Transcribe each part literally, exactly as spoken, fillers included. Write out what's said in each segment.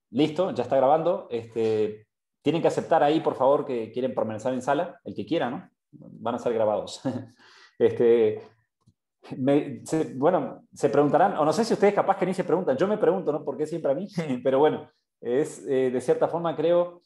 listo, ya está grabando. Este, tienen que aceptar ahí, por favor, que quieren permanecer en sala, el que quiera, ¿no? Van a ser grabados. este, me, se, bueno, se preguntarán, o no sé si ustedes capaz que ni se preguntan, yo me pregunto, ¿no? ¿Por qué siempre a mí? Pero bueno, es eh, de cierta forma creo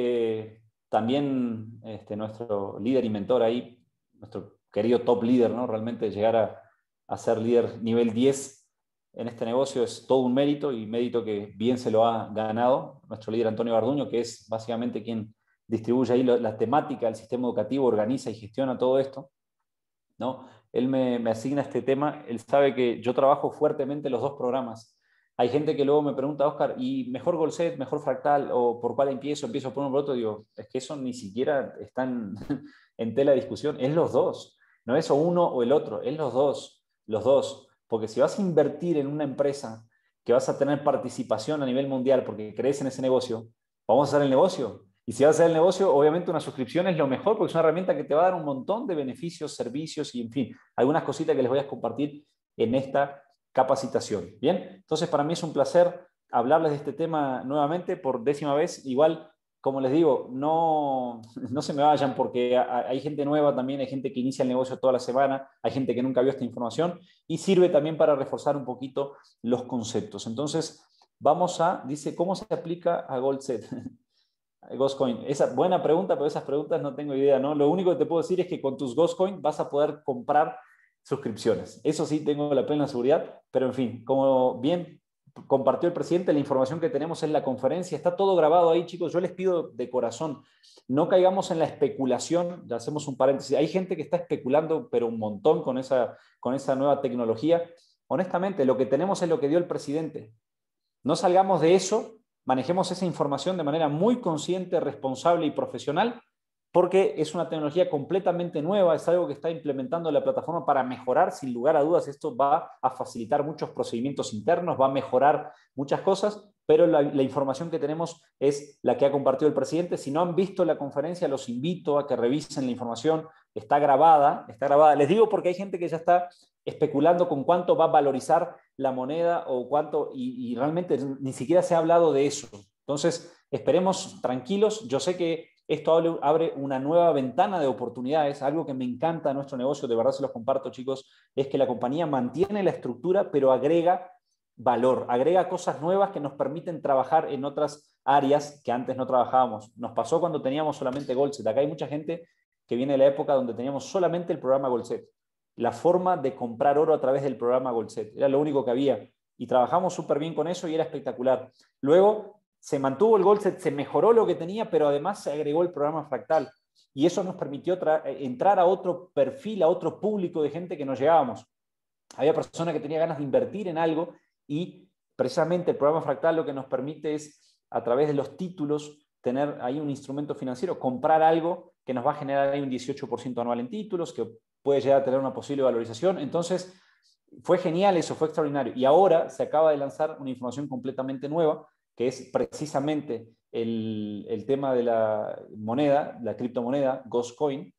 que también este, nuestro líder y mentor ahí, nuestro querido top líder, ¿no? Realmente llegar a, a ser líder nivel diez en este negocio es todo un mérito y mérito que bien se lo ha ganado nuestro líder Antonio Garduño, que es básicamente quien distribuye ahí la temática del sistema educativo, organiza y gestiona todo esto, ¿no? Él me, me asigna este tema, él sabe que yo trabajo fuertemente los dos programas. Hay gente que luego me pregunta, Oscar, ¿y mejor Goalset, mejor Fractal, o por cuál empiezo? ¿Empiezo por uno o por otro? Digo, es que eso ni siquiera está en, en tela de discusión, es los dos. No es o uno o el otro, es los dos, los dos. Porque si vas a invertir en una empresa que vas a tener participación a nivel mundial porque crees en ese negocio, vamos a hacer el negocio. Y si vas a hacer el negocio, obviamente una suscripción es lo mejor porque es una herramienta que te va a dar un montón de beneficios, servicios y, en fin, algunas cositas que les voy a compartir en esta capacitación. Bien, entonces para mí es un placer hablarles de este tema nuevamente por décima vez. Igual, como les digo, no, no se me vayan porque hay gente nueva también, hay gente que inicia el negocio toda la semana, hay gente que nunca vio esta información y sirve también para reforzar un poquito los conceptos. Entonces, vamos a, dice, ¿cómo se aplica a Goalset? Ghostecoin. Esa buena pregunta, pero esas preguntas no tengo idea, ¿no? Lo único que te puedo decir es que con tus Ghostecoin vas a poder comprar suscripciones. Eso sí tengo la plena seguridad, pero en fin, como bien compartió el presidente, la información que tenemos en la conferencia, está todo grabado ahí, chicos. Yo les pido de corazón, no caigamos en la especulación, ya hacemos un paréntesis. Hay gente que está especulando, pero un montón con esa, con esa nueva tecnología. Honestamente, lo que tenemos es lo que dio el presidente. No salgamos de eso. Manejemos esa información de manera muy consciente, responsable y profesional, porque es una tecnología completamente nueva, es algo que está implementando la plataforma para mejorar, sin lugar a dudas, esto va a facilitar muchos procedimientos internos, va a mejorar muchas cosas, pero la, la información que tenemos es la que ha compartido el presidente. Si no han visto la conferencia, los invito a que revisen la información, está grabada, está grabada. Les digo porque hay gente que ya está especulando con cuánto va a valorizar la moneda o cuánto, y, y realmente ni siquiera se ha hablado de eso. Entonces, esperemos tranquilos. Yo sé que esto abre, abre una nueva ventana de oportunidades. Algo que me encanta de nuestro negocio, de verdad se los comparto, chicos, es que la compañía mantiene la estructura, pero agrega valor, agrega cosas nuevas que nos permiten trabajar en otras áreas que antes no trabajábamos. Nos pasó cuando teníamos solamente Goalset. Acá hay mucha gente que viene de la época donde teníamos solamente el programa Goalset. La forma de comprar oro a través del programa Goalset. Era lo único que había. Y trabajamos súper bien con eso y era espectacular. Luego se mantuvo el Goalset, se mejoró lo que tenía, pero además se agregó el programa Fractal. Y eso nos permitió entrar a otro perfil, a otro público de gente que nos llegábamos. Había personas que tenían ganas de invertir en algo y precisamente el programa Fractal lo que nos permite es, a través de los títulos, tener ahí un instrumento financiero, comprar algo que nos va a generar ahí un dieciocho por ciento anual en títulos, que puede llegar a tener una posible valorización. Entonces, fue genial eso, fue extraordinario. Y ahora se acaba de lanzar una información completamente nueva, que es precisamente el, el tema de la moneda, la criptomoneda, Ghostecoin,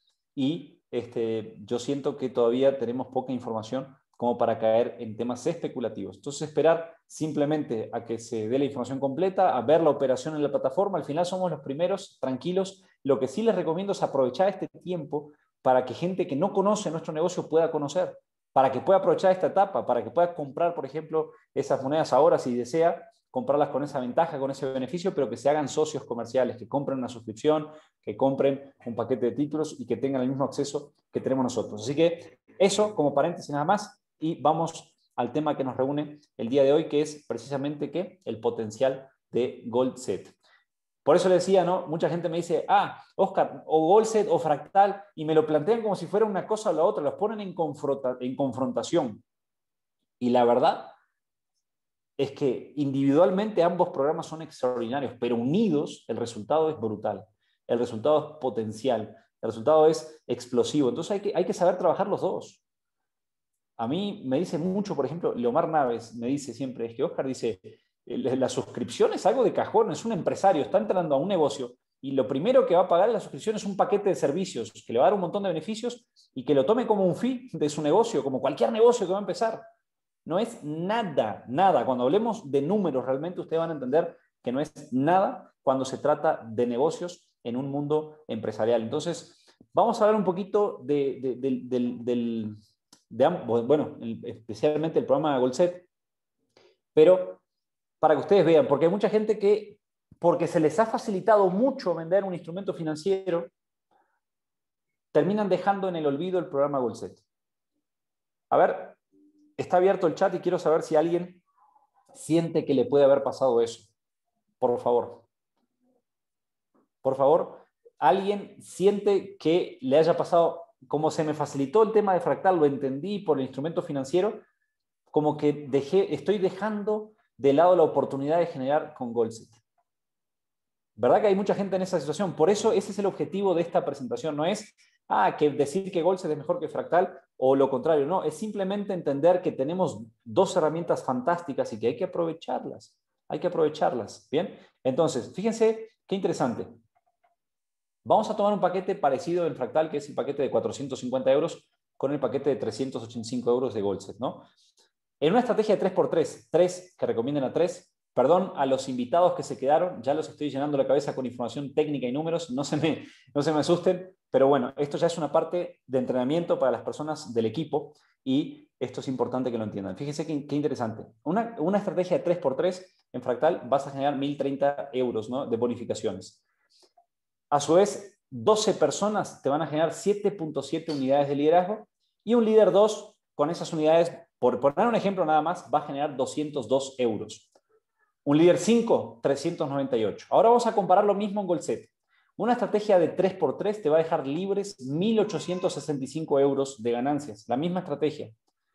y este, yo siento que todavía tenemos poca información como para caer en temas especulativos. Entonces, esperar simplemente a que se dé la información completa, a ver la operación en la plataforma. Al final somos los primeros, tranquilos. Lo que sí les recomiendo es aprovechar este tiempo para que gente que no conoce nuestro negocio pueda conocer, para que pueda aprovechar esta etapa, para que pueda comprar, por ejemplo, esas monedas ahora si desea, comprarlas con esa ventaja, con ese beneficio, pero que se hagan socios comerciales, que compren una suscripción, que compren un paquete de títulos y que tengan el mismo acceso que tenemos nosotros. Así que eso como paréntesis nada más, y vamos al tema que nos reúne el día de hoy, que es precisamente ¿qué? El potencial de Goalset. Por eso le decía, ¿no? Mucha gente me dice, ah, Oscar, o Goalset o Fractal, y me lo plantean como si fuera una cosa o la otra, los ponen en, confronta en confrontación. Y la verdad es que individualmente ambos programas son extraordinarios, pero unidos el resultado es brutal, el resultado es potencial, el resultado es explosivo. Entonces hay que, hay que saber trabajar los dos. A mí me dice mucho, por ejemplo, Leomar Naves me dice siempre, es que Oscar dice, la suscripción es algo de cajón, es un empresario, está entrando a un negocio y lo primero que va a pagar en la suscripción es un paquete de servicios que le va a dar un montón de beneficios y que lo tome como un fee de su negocio, como cualquier negocio que va a empezar. No es nada, nada. Cuando hablemos de números, realmente ustedes van a entender que no es nada cuando se trata de negocios en un mundo empresarial. Entonces, vamos a hablar un poquito de, de, de, de, de, de bueno, especialmente el programa Goalset, pero para que ustedes vean, porque hay mucha gente que, porque se les ha facilitado mucho vender un instrumento financiero, terminan dejando en el olvido el programa Goalset. A ver, está abierto el chat y quiero saber si alguien siente que le puede haber pasado eso. Por favor. Por favor, ¿alguien siente que le haya pasado, como se me facilitó el tema de fractal, lo entendí por el instrumento financiero, como que dejé, estoy dejando de lado la oportunidad de generar con Goalset? ¿Verdad que hay mucha gente en esa situación? Por eso ese es el objetivo de esta presentación. No es ah, que decir que Goalset es mejor que fractal o lo contrario. No, es simplemente entender que tenemos dos herramientas fantásticas y que hay que aprovecharlas. Hay que aprovecharlas. ¿Bien? Entonces, fíjense qué interesante. Vamos a tomar un paquete parecido del fractal, que es el paquete de cuatrocientos cincuenta euros, con el paquete de trescientos ochenta y cinco euros de Goalset, ¿no? En una estrategia de tres por tres, tres que recomienden a tres, perdón a los invitados que se quedaron, ya los estoy llenando la cabeza con información técnica y números, no se me, no se me asusten, pero bueno, esto ya es una parte de entrenamiento para las personas del equipo y esto es importante que lo entiendan. Fíjense qué, qué interesante. Una, una estrategia de tres por tres en fractal vas a generar mil treinta euros, ¿no?, de bonificaciones. A su vez, doce personas te van a generar siete punto siete unidades de liderazgo y un líder dos con esas unidades, por poner un ejemplo nada más, va a generar doscientos dos euros. Un líder cinco, trescientos noventa y ocho. Ahora vamos a comparar lo mismo en Goalset. Una estrategia de tres por tres te va a dejar libres mil ochocientos sesenta y cinco euros de ganancias. La misma estrategia.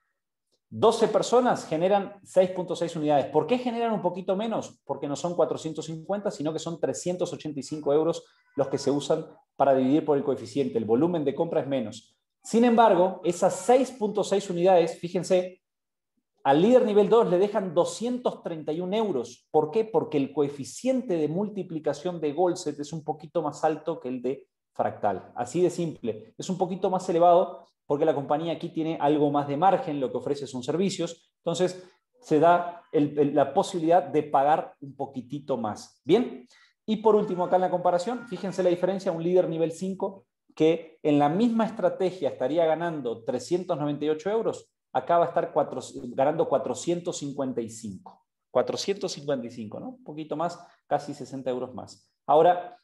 doce personas generan seis punto seis unidades. ¿Por qué generan un poquito menos? Porque no son cuatrocientos cincuenta, sino que son trescientos ochenta y cinco euros los que se usan para dividir por el coeficiente. El volumen de compra es menos. Sin embargo, esas seis punto seis unidades, fíjense, al líder nivel dos le dejan doscientos treinta y un euros. ¿Por qué? Porque el coeficiente de multiplicación de Goalset es un poquito más alto que el de fractal. Así de simple. Es un poquito más elevado porque la compañía aquí tiene algo más de margen, lo que ofrece son servicios. Entonces, se da el, el, la posibilidad de pagar un poquitito más. ¿Bien? Y por último, acá en la comparación, fíjense la diferencia, un líder nivel cinco que en la misma estrategia estaría ganando trescientos noventa y ocho euros, acá va a estar cuatro, ganando cuatrocientos cincuenta y cinco. cuatrocientos cincuenta y cinco, ¿no? Un poquito más, casi sesenta euros más. Ahora,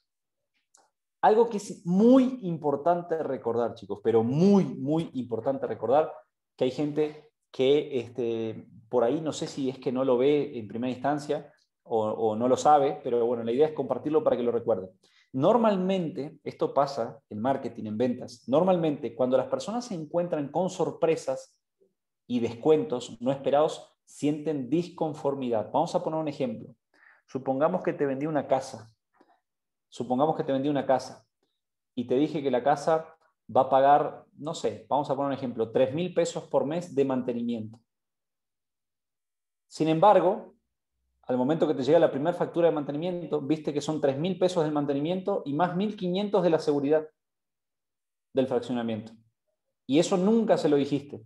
algo que es muy importante recordar, chicos, pero muy, muy importante recordar, que hay gente que este, por ahí no sé si es que no lo ve en primera instancia o, o no lo sabe, pero bueno, la idea es compartirlo para que lo recuerden. Normalmente, esto pasa en marketing, en ventas, normalmente cuando las personas se encuentran con sorpresas y descuentos no esperados, sienten disconformidad. Vamos a poner un ejemplo. Supongamos que te vendí una casa. Supongamos que te vendí una casa y te dije que la casa va a pagar, no sé, vamos a poner un ejemplo, tres mil pesos por mes de mantenimiento. Sin embargo, al momento que te llega la primera factura de mantenimiento, viste que son tres mil pesos del mantenimiento y más mil quinientos de la seguridad del fraccionamiento. Y eso nunca se lo dijiste.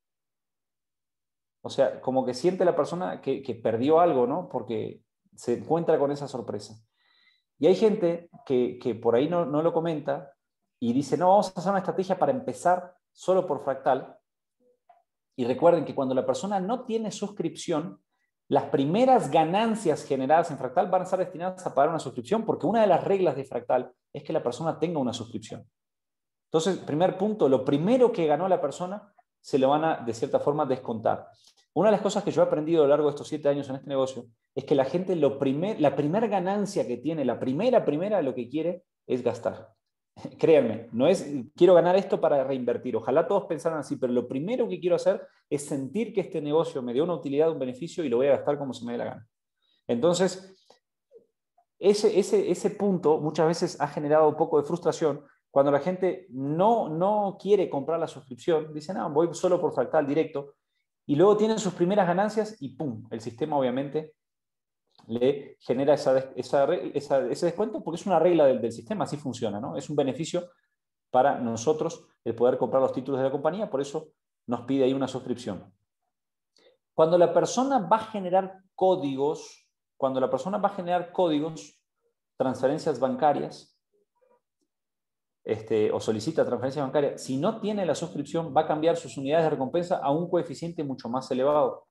O sea, como que siente la persona que, que perdió algo, ¿no? Porque se encuentra con esa sorpresa. Y hay gente que, que por ahí no, no lo comenta y dice, no, vamos a hacer una estrategia para empezar solo por fractal. Y recuerden que cuando la persona no tiene suscripción, las primeras ganancias generadas en fractal van a estar destinadas a pagar una suscripción, porque una de las reglas de fractal es que la persona tenga una suscripción. Entonces, primer punto, lo primero que ganó la persona se lo van a, de cierta forma, descontar. Una de las cosas que yo he aprendido a lo largo de estos siete años en este negocio es que la gente, lo primer, la primera ganancia que tiene, la primera, primera, lo que quiere es gastar. Créanme, no es quiero ganar esto para reinvertir. Ojalá todos pensaran así, pero lo primero que quiero hacer es sentir que este negocio me dio una utilidad, un beneficio y lo voy a gastar como se me dé la gana. Entonces, ese, ese, ese punto muchas veces ha generado un poco de frustración. Cuando la gente no, no quiere comprar la suscripción, dicen, no, voy solo por fractal directo, y luego tienen sus primeras ganancias y ¡pum! El sistema obviamente le genera esa, esa, esa, ese descuento porque es una regla del, del sistema, así funciona, ¿no? Es un beneficio para nosotros el poder comprar los títulos de la compañía, por eso nos pide ahí una suscripción. Cuando la persona va a generar códigos, cuando la persona va a generar códigos, transferencias bancarias, Este, o solicita transferencia bancaria, si no tiene la suscripción, va a cambiar sus unidades de recompensa a un coeficiente mucho más elevado.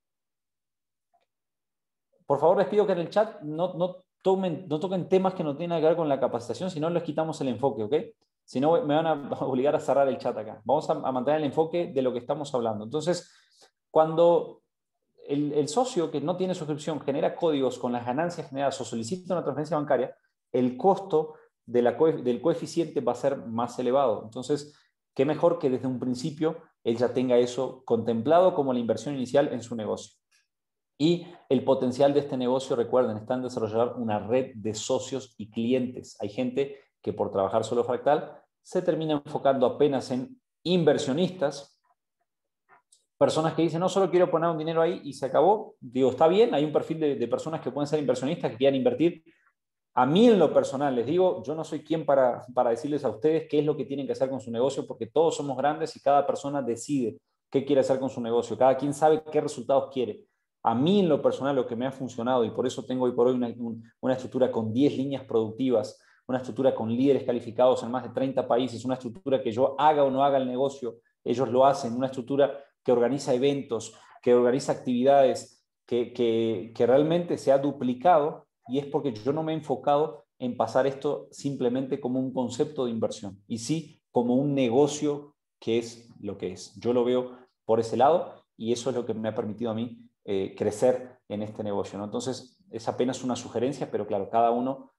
Por favor, les pido que en el chat no, no, tomen, no toquen temas que no tienen que ver con la capacitación, si no les quitamos el enfoque, ¿ok? Si no, me van a obligar a cerrar el chat acá. Vamos a, a mantener el enfoque de lo que estamos hablando. Entonces, cuando el, el socio que no tiene suscripción genera códigos con las ganancias generadas o solicita una transferencia bancaria, el costo de la, del coeficiente va a ser más elevado. Entonces, qué mejor que desde un principio él ya tenga eso contemplado como la inversión inicial en su negocio. Y el potencial de este negocio, recuerden, está en desarrollar una red de socios y clientes. Hay gente que por trabajar solo fractal se termina enfocando apenas en inversionistas, personas que dicen, no, solo quiero poner un dinero ahí y se acabó. Digo, está bien, hay un perfil de, de personas que pueden ser inversionistas, que quieran invertir. A mí en lo personal, les digo, yo no soy quien para, para decirles a ustedes qué es lo que tienen que hacer con su negocio, porque todos somos grandes y cada persona decide qué quiere hacer con su negocio. Cada quien sabe qué resultados quiere. A mí en lo personal lo que me ha funcionado, y por eso tengo hoy por hoy una, un, una estructura con diez líneas productivas, una estructura con líderes calificados en más de treinta países, una estructura que yo haga o no haga el negocio, ellos lo hacen, una estructura que organiza eventos, que organiza actividades, que, que, que realmente se ha duplicado. Y es porque yo no me he enfocado en pasar esto simplemente como un concepto de inversión, y sí como un negocio que es lo que es. Yo lo veo por ese lado y eso es lo que me ha permitido a mí eh, crecer en este negocio, ¿no? Entonces, es apenas una sugerencia, pero claro, cada uno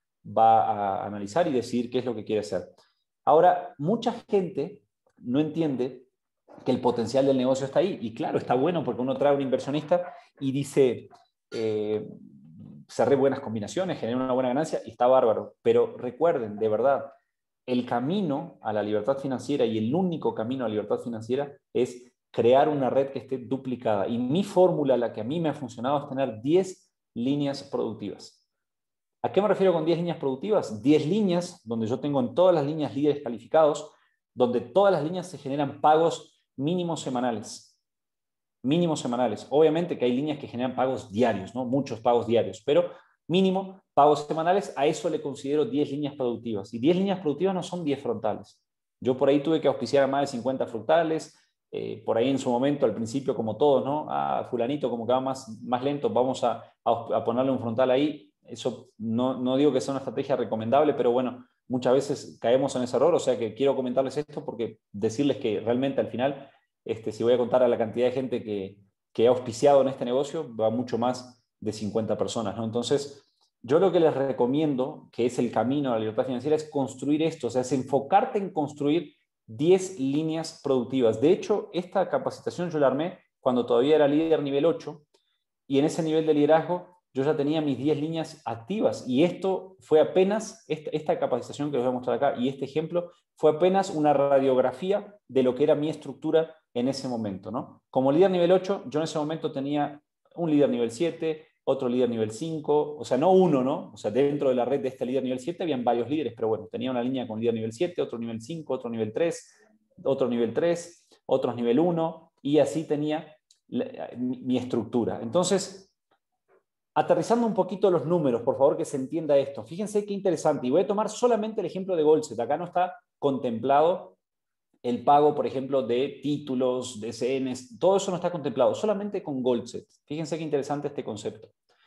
va a analizar y decidir qué es lo que quiere hacer. Ahora, mucha gente no entiende que el potencial del negocio está ahí. Y claro, está bueno porque uno trae a un inversionista y dice... Eh, cerré buenas combinaciones, generé una buena ganancia y está bárbaro. Pero recuerden, de verdad, el camino a la libertad financiera y el único camino a la libertad financiera es crear una red que esté duplicada. Y mi fórmula, la que a mí me ha funcionado, es tener diez líneas productivas. ¿A qué me refiero con diez líneas productivas? diez líneas donde yo tengo en todas las líneas líderes calificados, donde todas las líneas se generan pagos mínimos semanales. Mínimos semanales. Obviamente que hay líneas que generan pagos diarios, ¿no? Muchos pagos diarios, pero mínimo pagos semanales, a eso le considero diez líneas productivas. Y diez líneas productivas no son diez frontales. Yo por ahí tuve que auspiciar a más de cincuenta frontales, eh, por ahí en su momento, al principio, como todos, ¿no? A fulanito, como que va más, más lento, vamos a, a, a ponerle un frontal ahí. Eso no, no digo que sea una estrategia recomendable, pero bueno, muchas veces caemos en ese error, o sea que quiero comentarles esto porque decirles que realmente al final... Este, si voy a contar a la cantidad de gente que, que ha auspiciado en este negocio, va mucho más de cincuenta personas, ¿no? Entonces, yo lo que les recomiendo, que es el camino a la libertad financiera, es construir esto, o sea, es enfocarte en construir diez líneas productivas. De hecho, esta capacitación yo la armé cuando todavía era líder nivel ocho, y en ese nivel de liderazgo yo ya tenía mis diez líneas activas, y esto fue apenas, esta, esta capacitación que les voy a mostrar acá, y este ejemplo, fue apenas una radiografía de lo que era mi estructura en ese momento, ¿no? Como líder nivel ocho, yo en ese momento tenía un líder nivel siete, otro líder nivel cinco, o sea, no uno, ¿no? O sea, dentro de la red de este líder nivel siete habían varios líderes, pero bueno, tenía una línea con líder nivel siete, otro nivel cinco, otro nivel tres, otro nivel tres, otros nivel uno, y así tenía la, mi, mi estructura. Entonces, aterrizando un poquito los números, por favor que se entienda esto. Fíjense qué interesante, y voy a tomar solamente el ejemplo de Goldset. Acá no está contemplado el pago, por ejemplo, de títulos, de C Ns, todo eso no está contemplado, solamente con Goldset. Fíjense qué interesante este concepto.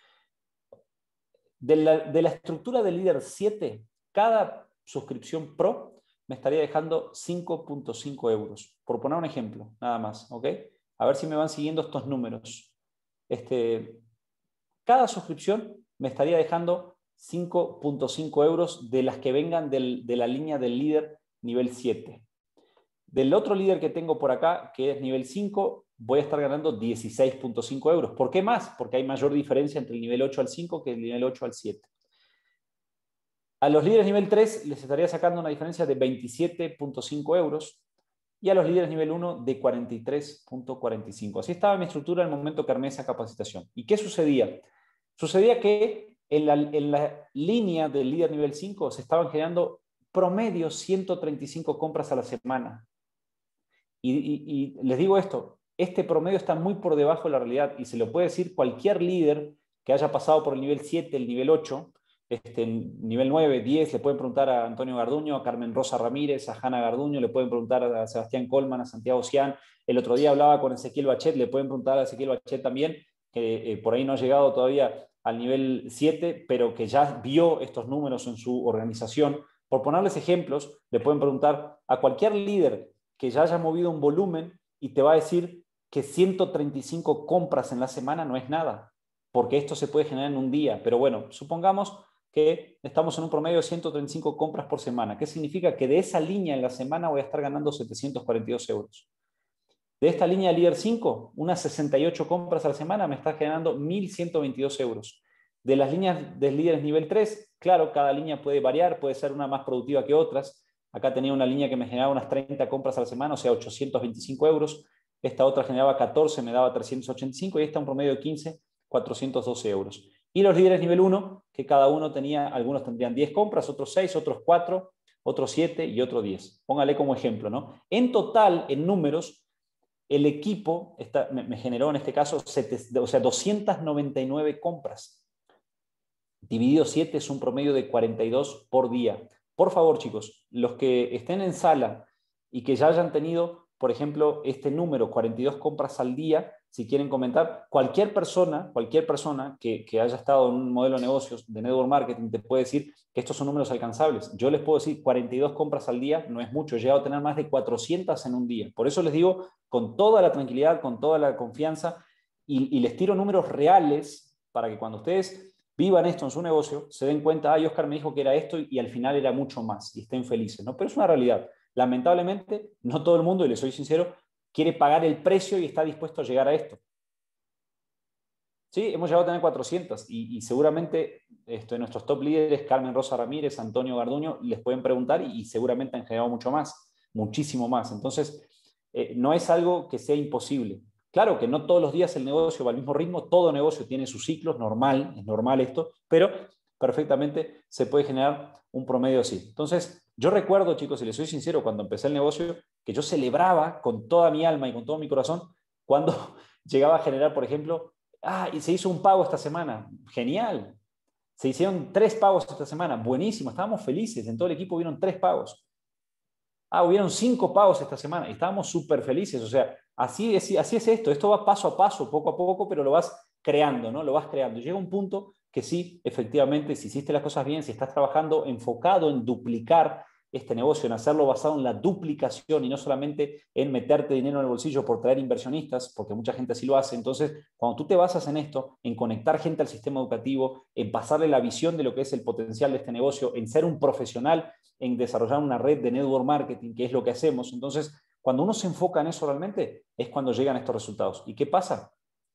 De la, de la estructura del líder siete, cada suscripción pro me estaría dejando cinco punto cinco euros, por poner un ejemplo, nada más, ¿ok? A ver si me van siguiendo estos números. Este, cada suscripción me estaría dejando cinco punto cinco euros de las que vengan del, de la línea del líder nivel siete. Del otro líder que tengo por acá, que es nivel cinco, voy a estar ganando dieciséis punto cinco euros. ¿Por qué más? Porque hay mayor diferencia entre el nivel ocho al cinco que el nivel ocho al siete. A los líderes nivel tres les estaría sacando una diferencia de veintisiete punto cinco euros y a los líderes nivel uno de cuarenta y tres punto cuarenta y cinco. Así estaba mi estructura en el momento que armé esa capacitación. ¿Y qué sucedía? Sucedía que en la, en la línea del líder nivel cinco se estaban generando promedio ciento treinta y cinco compras a la semana. Y, y, y les digo esto, este promedio está muy por debajo de la realidad y se lo puede decir cualquier líder que haya pasado por el nivel siete, el nivel ocho, este, nivel nueve, diez, le pueden preguntar a Antonio Garduño, a Carmen Rosa Ramírez, a Hanna Garduño, le pueden preguntar a Sebastián Colman, a Santiago Cian. El otro día hablaba con Ezequiel Bachet, le pueden preguntar a Ezequiel Bachet también, que eh, por ahí no ha llegado todavía al nivel siete, pero que ya vio estos números en su organización. Por ponerles ejemplos, le pueden preguntar a cualquier líder que ya haya movido un volumen y te va a decir que ciento treinta y cinco compras en la semana no es nada, porque esto se puede generar en un día. Pero bueno, supongamos que estamos en un promedio de ciento treinta y cinco compras por semana. ¿Qué significa? Que de esa línea en la semana voy a estar ganando setecientos cuarenta y dos euros. De esta línea de líder cinco, unas sesenta y ocho compras a la semana me está generando mil ciento veintidós euros. De las líneas de líderes nivel tres, claro, cada línea puede variar, puede ser una más productiva que otras. Acá tenía una línea que me generaba unas treinta compras a la semana, o sea, ochocientos veinticinco euros. Esta otra generaba catorce, me daba trescientos ochenta y cinco, y esta un promedio de quince, cuatrocientos doce euros. Y los líderes nivel uno, que cada uno tenía, algunos tendrían diez compras, otros seis, otros cuatro, otros siete y otros diez. Póngale como ejemplo, ¿no? En total, en números, el equipo está, me, me generó en este caso setecientos, o sea, doscientas noventa y nueve compras. Dividido siete es un promedio de cuarenta y dos por día. Por favor, chicos, los que estén en sala y que ya hayan tenido, por ejemplo, este número, cuarenta y dos compras al día, si quieren comentar, cualquier persona, cualquier persona que, que haya estado en un modelo de negocios de network marketing te puede decir que estos son números alcanzables. Yo les puedo decir cuarenta y dos compras al día no es mucho, he llegado a tener más de cuatrocientas en un día. Por eso les digo con toda la tranquilidad, con toda la confianza, y, y les tiro números reales para que cuando ustedes vivan esto en su negocio, se den cuenta, ay, Oscar me dijo que era esto y, y al final era mucho más y estén felices, ¿no? Pero es una realidad. Lamentablemente, no todo el mundo, y les soy sincero, quiere pagar el precio y está dispuesto a llegar a esto. Sí, hemos llegado a tener cuatrocientas y, y seguramente esto, en nuestros top líderes, Carmen Rosa Ramírez, Antonio Garduño, les pueden preguntar y, y seguramente han generado mucho más, muchísimo más. Entonces, eh, no es algo que sea imposible. Claro que no todos los días el negocio va al mismo ritmo, todo negocio tiene sus ciclos, normal, es normal esto, pero perfectamente se puede generar un promedio así. Entonces, yo recuerdo, chicos, y les soy sincero, cuando empecé el negocio, que yo celebraba con toda mi alma y con todo mi corazón cuando llegaba a generar, por ejemplo, ah, y se hizo un pago esta semana, genial. Se hicieron tres pagos esta semana, buenísimo, estábamos felices, en todo el equipo hubieron tres pagos. Ah, hubieron cinco pagos esta semana y estábamos súper felices. O sea, así es, así es esto. Esto va paso a paso, poco a poco, pero lo vas creando, ¿no? Lo vas creando. Llega un punto que sí, efectivamente, si hiciste las cosas bien, si estás trabajando enfocado en duplicar este negocio, en hacerlo basado en la duplicación y no solamente en meterte dinero en el bolsillo por traer inversionistas, porque mucha gente así lo hace. Entonces, cuando tú te basas en esto, en conectar gente al sistema educativo, en pasarle la visión de lo que es el potencial de este negocio, en ser un profesional, en desarrollar una red de network marketing, que es lo que hacemos. Entonces, cuando uno se enfoca en eso realmente, es cuando llegan estos resultados. ¿Y qué pasa?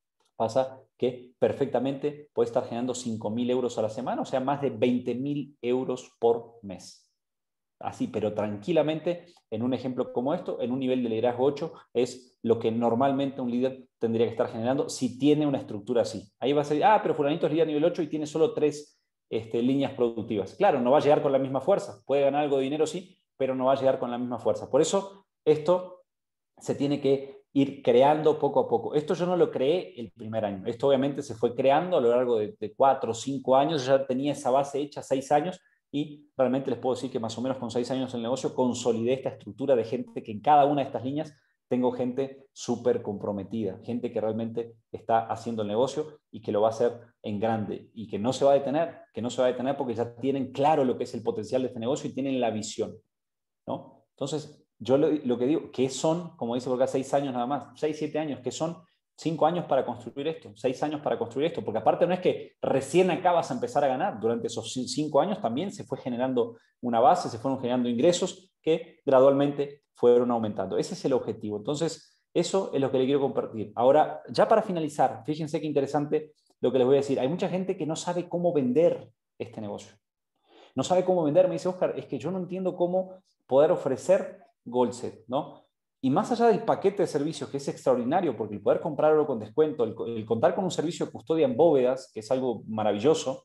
Pasa que perfectamente puede estar generando cinco mil euros a la semana, o sea, más de veinte mil euros por mes. Así, pero tranquilamente, en un ejemplo como esto, en un nivel de liderazgo ocho, es lo que normalmente un líder tendría que estar generando si tiene una estructura así. Ahí va a ser, ah, pero fulanito es líder nivel ocho y tiene solo tres este, líneas productivas. Claro, no va a llegar con la misma fuerza. Puede ganar algo de dinero, sí, pero no va a llegar con la misma fuerza. Por eso, esto se tiene que ir creando poco a poco. Esto yo no lo creé el primer año. Esto obviamente se fue creando a lo largo de, de cuatro o cinco años. Ya tenía esa base hecha seis años. Y realmente les puedo decir que más o menos con seis años en el negocio consolidé esta estructura de gente que en cada una de estas líneas tengo gente súper comprometida, gente que realmente está haciendo el negocio y que lo va a hacer en grande y que no se va a detener, que no se va a detener porque ya tienen claro lo que es el potencial de este negocio y tienen la visión, ¿no? Entonces, yo lo, lo que digo, ¿qué son? Como dice por acá, seis años nada más, seis, siete años, ¿qué son? Cinco años para construir esto, seis años para construir esto, porque aparte no es que recién acabas a empezar a ganar, durante esos cinco años también se fue generando una base, se fueron generando ingresos que gradualmente fueron aumentando. Ese es el objetivo. Entonces, eso es lo que le quiero compartir. Ahora, ya para finalizar, fíjense qué interesante lo que les voy a decir. Hay mucha gente que no sabe cómo vender este negocio. No sabe cómo vender, me dice Oscar, es que yo no entiendo cómo poder ofrecer Goldset, ¿no? Y más allá del paquete de servicios, que es extraordinario, porque el poder comprarlo con descuento, el, el contar con un servicio de custodia en bóvedas, que es algo maravilloso,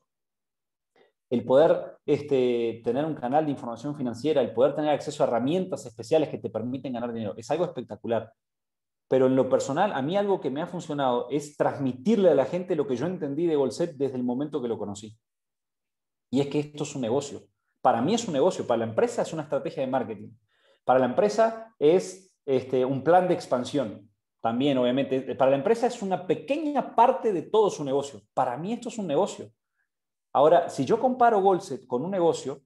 el poder este, tener un canal de información financiera, el poder tener acceso a herramientas especiales que te permiten ganar dinero, es algo espectacular. pero en lo personal, a mí algo que me ha funcionado es transmitirle a la gente lo que yo entendí de Goalset desde el momento que lo conocí. Y es que esto es un negocio. Para mí es un negocio, para la empresa es una estrategia de marketing. Para la empresa es este, un plan de expansión. También, obviamente, para la empresa es una pequeña parte de todo su negocio. Para mí esto es un negocio. Ahora, si yo comparo Goalset con un negocio,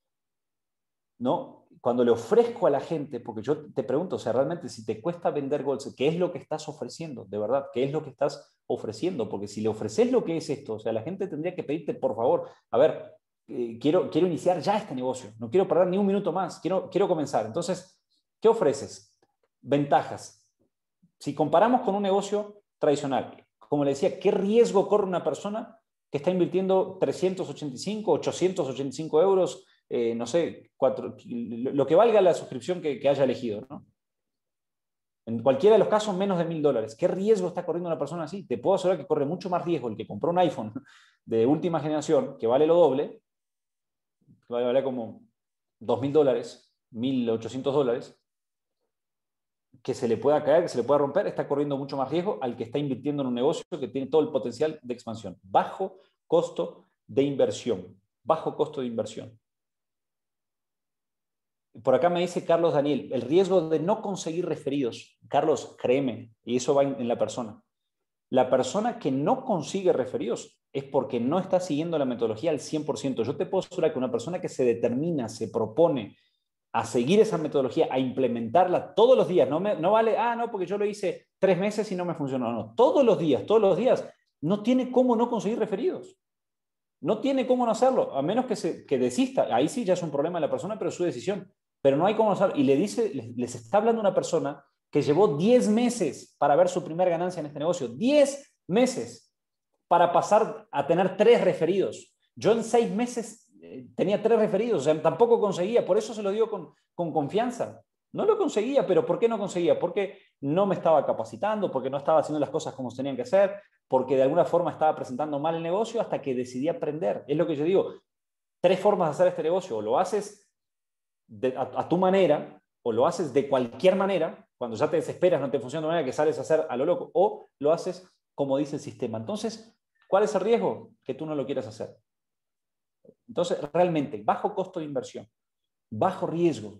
¿no? Cuando le ofrezco a la gente, porque yo te pregunto, o sea, realmente si te cuesta vender Goalset, ¿qué es lo que estás ofreciendo? De verdad, ¿qué es lo que estás ofreciendo? Porque si le ofreces lo que es esto, o sea, la gente tendría que pedirte, por favor, a ver, eh, quiero, quiero iniciar ya este negocio, no quiero perder ni un minuto más, quiero, quiero comenzar. Entonces, ¿qué ofreces? Ventajas. Si comparamos con un negocio tradicional, como le decía, ¿qué riesgo corre una persona que está invirtiendo trescientos ochenta y cinco, ochocientos ochenta y cinco euros? Eh, no sé, cuatro, lo que valga la suscripción que, que haya elegido, ¿no? En cualquiera de los casos, menos de mil dólares. ¿Qué riesgo está corriendo una persona así? Te puedo asegurar que corre mucho más riesgo el que compró un iPhone de última generación, que vale lo doble, que vale, vale como dos mil dólares, mil ochocientos dólares, que se le pueda caer, que se le pueda romper, está corriendo mucho más riesgo al que está invirtiendo en un negocio que tiene todo el potencial de expansión. Bajo costo de inversión. Bajo costo de inversión. Por acá me dice Carlos Daniel, el riesgo de no conseguir referidos. Carlos, créeme, y eso va en, en la persona. La persona que no consigue referidos es porque no está siguiendo la metodología al cien por ciento. Yo te puedo asegurar que una persona que se determina, se propone a seguir esa metodología, a implementarla todos los días, no, me, no vale, ah, no, porque yo lo hice tres meses y no me funcionó. No, todos los días, todos los días, no tiene cómo no conseguir referidos. No tiene cómo no hacerlo, a menos que, se, que desista. Ahí sí ya es un problema de la persona, pero es su decisión. Pero no hay cómo hacerlo. Y le dice, les, les está hablando una persona que llevó diez meses para ver su primera ganancia en este negocio. diez meses para pasar a tener tres referidos. Yo en seis meses eh, tenía tres referidos, o sea, tampoco conseguía. Por eso se lo digo con, con confianza. No lo conseguía, pero ¿por qué no conseguía? Porque no me estaba capacitando, porque no estaba haciendo las cosas como se tenían que hacer, porque de alguna forma estaba presentando mal el negocio hasta que decidí aprender. Es lo que yo digo, tres formas de hacer este negocio, o lo haces de, a, a tu manera, o lo haces de cualquier manera, cuando ya te desesperas, no te funciona de manera que sales a hacer a lo loco, o lo haces como dice el sistema. Entonces, ¿cuál es el riesgo? Que tú no lo quieras hacer. Entonces, realmente, bajo costo de inversión, bajo riesgo,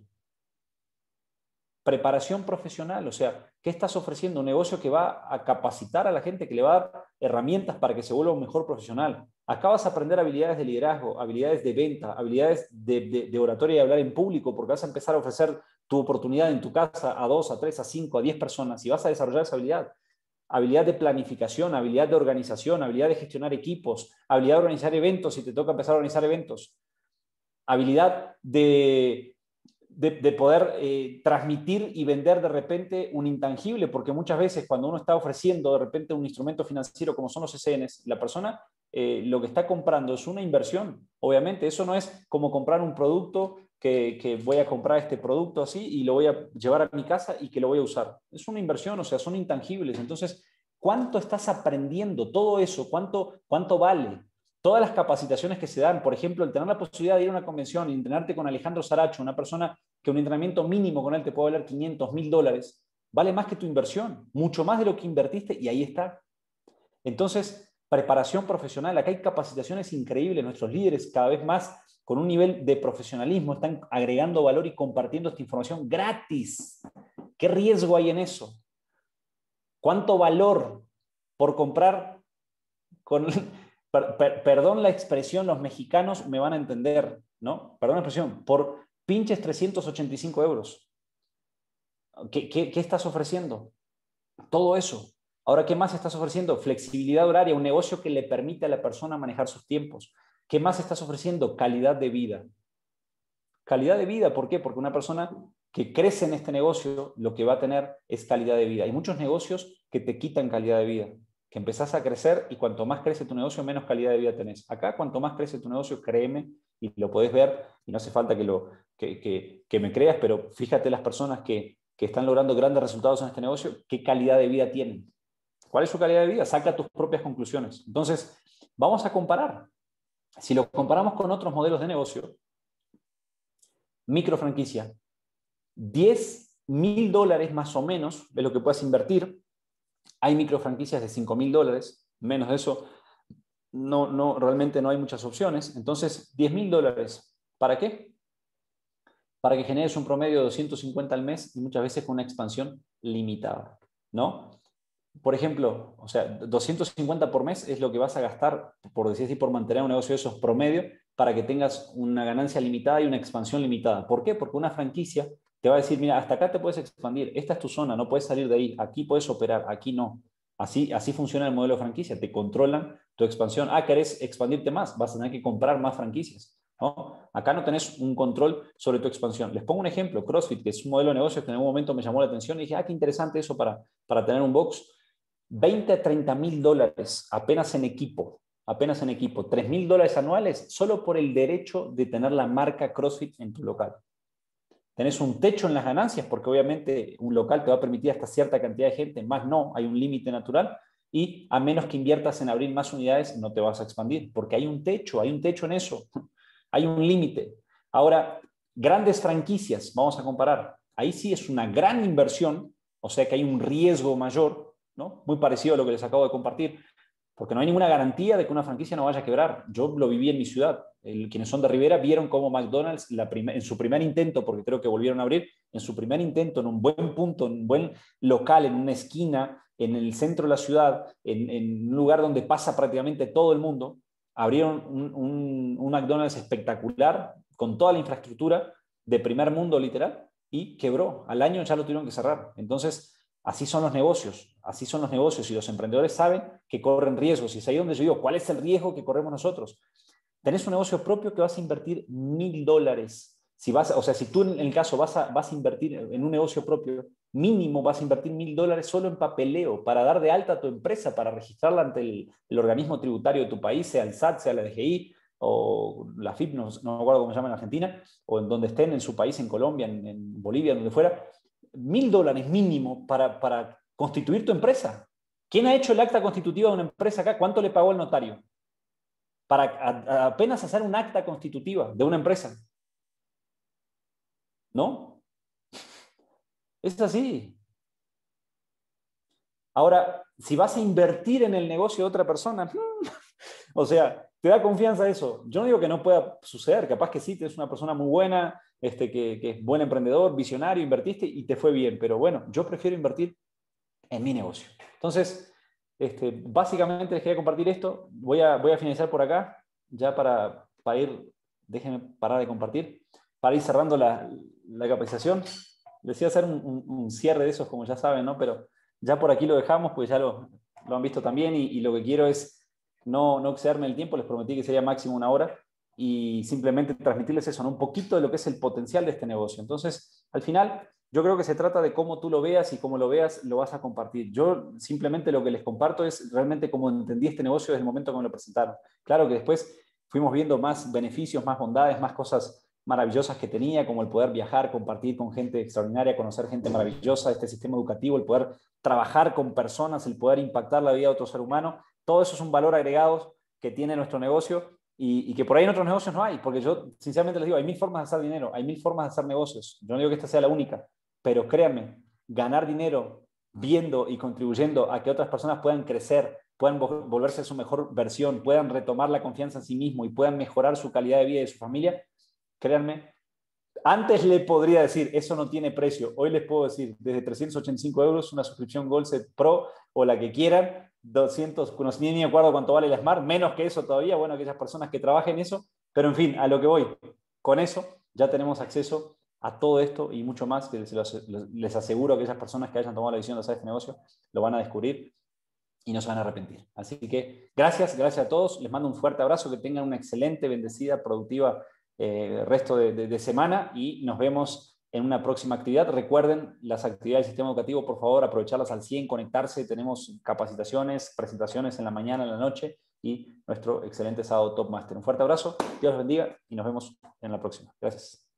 preparación profesional, o sea, ¿qué estás ofreciendo? Un negocio que va a capacitar a la gente, que le va a dar herramientas para que se vuelva un mejor profesional. Acá vas a aprender habilidades de liderazgo, habilidades de venta, habilidades de, de, de oratoria y hablar en público, porque vas a empezar a ofrecer tu oportunidad en tu casa a dos, a tres, a cinco, a diez personas y vas a desarrollar esa habilidad. Habilidad de planificación, habilidad de organización, habilidad de gestionar equipos, habilidad de organizar eventos si te toca empezar a organizar eventos, habilidad de... De, de poder eh, transmitir y vender de repente un intangible, porque muchas veces cuando uno está ofreciendo de repente un instrumento financiero como son los C C Ns, la persona eh, lo que está comprando es una inversión. Obviamente eso no es como comprar un producto que, que voy a comprar este producto así y lo voy a llevar a mi casa y que lo voy a usar. Es una inversión, o sea, son intangibles. Entonces, ¿cuánto estás aprendiendo? Todo eso, ¿cuánto, cuánto vale? Todas las capacitaciones que se dan, por ejemplo, el tener la posibilidad de ir a una convención y entrenarte con Alejandro Saracho, una persona que un entrenamiento mínimo con él te puede valer quinientos mil dólares, vale más que tu inversión, mucho más de lo que invertiste y ahí está. Entonces, preparación profesional, acá hay capacitaciones increíbles, nuestros líderes cada vez más con un nivel de profesionalismo están agregando valor y compartiendo esta información gratis. ¿Qué riesgo hay en eso? ¿Cuánto valor por comprar con... Per, per, perdón la expresión, los mexicanos me van a entender, ¿no? Perdón la expresión, por pinches trescientos ochenta y cinco euros. ¿Qué, qué, qué estás ofreciendo? Todo eso. Ahora, ¿qué más estás ofreciendo? Flexibilidad horaria, un negocio que le permite a la persona manejar sus tiempos. ¿Qué más estás ofreciendo? Calidad de vida. Calidad de vida, ¿por qué? Porque una persona que crece en este negocio, lo que va a tener es calidad de vida. Hay muchos negocios que te quitan calidad de vida, que empezás a crecer y cuanto más crece tu negocio, menos calidad de vida tenés. Acá, cuanto más crece tu negocio, créeme, y lo podés ver, y no hace falta que, lo, que, que, que me creas, pero fíjate las personas que, que están logrando grandes resultados en este negocio, qué calidad de vida tienen. ¿Cuál es su calidad de vida? Saca tus propias conclusiones. Entonces, vamos a comparar. Si lo comparamos con otros modelos de negocio, micro franquicia, diez mil dólares más o menos es lo que puedes invertir. Hay microfranquicias de cinco mil dólares, menos de eso no, no, realmente no hay muchas opciones. Entonces, diez mil dólares, ¿para qué? Para que generes un promedio de doscientos cincuenta al mes y muchas veces con una expansión limitada, ¿no? Por ejemplo, o sea, doscientos cincuenta por mes es lo que vas a gastar, por decir así, por mantener un negocio de esos promedio, para que tengas una ganancia limitada y una expansión limitada. ¿Por qué? Porque una franquicia te va a decir, mira, hasta acá te puedes expandir, esta es tu zona, no puedes salir de ahí, aquí puedes operar, aquí no. Así, así funciona el modelo de franquicia, te controlan tu expansión. Ah, ¿querés expandirte más? Vas a tener que comprar más franquicias, ¿no? Acá no tenés un control sobre tu expansión. Les pongo un ejemplo, CrossFit, que es un modelo de negocio que en algún momento me llamó la atención y dije, ah, qué interesante eso para, para tener un box. veinte a treinta mil dólares apenas en equipo, apenas en equipo, tres mil dólares anuales solo por el derecho de tener la marca CrossFit en tu local. Tenés un techo en las ganancias porque obviamente un local te va a permitir hasta cierta cantidad de gente, más no, hay un límite natural y a menos que inviertas en abrir más unidades no te vas a expandir porque hay un techo, hay un techo en eso, hay un límite. Ahora, grandes franquicias, vamos a comparar, ahí sí es una gran inversión, o sea que hay un riesgo mayor, ¿no? Muy parecido a lo que les acabo de compartir, porque no hay ninguna garantía de que una franquicia no vaya a quebrar. Yo lo viví en mi ciudad. El, quienes son de Rivera vieron cómo McDonald's la primer, en su primer intento, porque creo que volvieron a abrir, en su primer intento, en un buen punto, en un buen local, en una esquina, en el centro de la ciudad, en, en un lugar donde pasa prácticamente todo el mundo, abrieron un, un, un McDonald's espectacular, con toda la infraestructura de primer mundo literal, y quebró. Al año ya lo tuvieron que cerrar. Entonces, así son los negocios, así son los negocios y los emprendedores saben que corren riesgos y es ahí donde yo digo, ¿cuál es el riesgo que corremos nosotros? Tenés un negocio propio que vas a invertir mil dólares. Si vas, o sea, si tú en el caso vas a, vas a invertir en un negocio propio, mínimo vas a invertir mil dólares solo en papeleo para dar de alta a tu empresa, para registrarla ante el, el organismo tributario de tu país, sea el S A T, sea la D G I o la F I P, no, no me acuerdo cómo se llama en Argentina, o en donde estén en su país, en Colombia, en, en Bolivia, donde fuera. Mil dólares mínimo para, para constituir tu empresa. ¿Quién ha hecho el acta constitutiva de una empresa acá? ¿Cuánto le pagó el notario? Para a, a apenas hacer un acta constitutiva de una empresa. ¿No? Es así. Ahora, si vas a invertir en el negocio de otra persona, o sea, te da confianza eso. Yo no digo que no pueda suceder, capaz que sí, eres una persona muy buena, este, que, que es buen emprendedor, visionario, invertiste y te fue bien, pero bueno, yo prefiero invertir en mi negocio. Entonces, este, básicamente les quería compartir esto. Voy a, voy a finalizar por acá, ya para, para ir, déjenme parar de compartir, para ir cerrando la, la capacitación. Les iba a hacer un, un, un cierre de esos, como ya saben, ¿no? Pero ya por aquí lo dejamos, pues ya lo, lo han visto también y, y lo que quiero es no, no excederme el tiempo, les prometí que sería máximo una hora y simplemente transmitirles eso, ¿no? Un poquito de lo que es el potencial de este negocio. Entonces, al final, yo creo que se trata de cómo tú lo veas y cómo lo veas, lo vas a compartir. Yo simplemente lo que les comparto es realmente cómo entendí este negocio desde el momento que me lo presentaron. Claro que después fuimos viendo más beneficios, más bondades, más cosas maravillosas que tenía, como el poder viajar, compartir con gente extraordinaria, conocer gente maravillosa, este sistema educativo, el poder trabajar con personas, el poder impactar la vida de otro ser humano. Todo eso es un valor agregado que tiene nuestro negocio y, y que por ahí en otros negocios no hay, porque yo sinceramente les digo, hay mil formas de hacer dinero, hay mil formas de hacer negocios. Yo no digo que esta sea la única, pero créanme, ganar dinero viendo y contribuyendo a que otras personas puedan crecer, puedan volverse a su mejor versión, puedan retomar la confianza en sí mismo y puedan mejorar su calidad de vida y de su familia, créanme, antes le podría decir, eso no tiene precio. Hoy les puedo decir, desde trescientos ochenta y cinco euros, una suscripción Goldset Pro o la que quieran, doscientos, no sé ni me acuerdo cuánto vale la Smart, menos que eso todavía, bueno, aquellas personas que trabajen eso, pero en fin, a lo que voy, con eso ya tenemos acceso a todo esto y mucho más, que les aseguro que aquellas personas que hayan tomado la decisión de hacer este negocio lo van a descubrir y no se van a arrepentir. Así que gracias, gracias a todos, les mando un fuerte abrazo, que tengan una excelente, bendecida, productiva Eh, resto de, de, de semana y nos vemos en una próxima actividad. Recuerden las actividades del sistema educativo, por favor, aprovecharlas al cien, conectarse. Tenemos capacitaciones, presentaciones en la mañana, en la noche y nuestro excelente sábado Top Master. Un fuerte abrazo, Dios los bendiga y nos vemos en la próxima. Gracias.